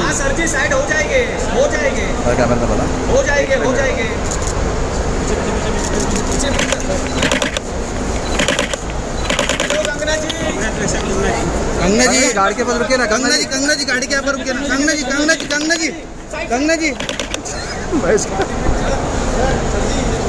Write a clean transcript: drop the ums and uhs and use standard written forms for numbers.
हाँ सर जी साइड हो जाएंगे कैमरा बोला हो जाएंगे। हेलो कंगना जी गाड़ी के पास रुके ना। कंगना जी गाड़ी के ऊपर रुके ना। कंगना जी कंगना जी